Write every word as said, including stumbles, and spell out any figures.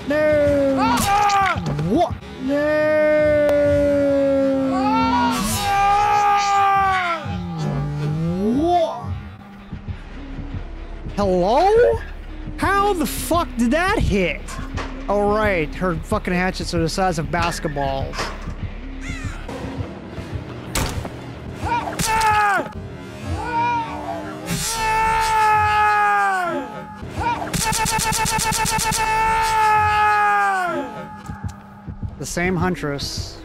No! Ah! What? No! Ah! What? Hello? How the fuck did that hit? Oh right, her fucking hatchets are the size of basketballs. The same Huntress.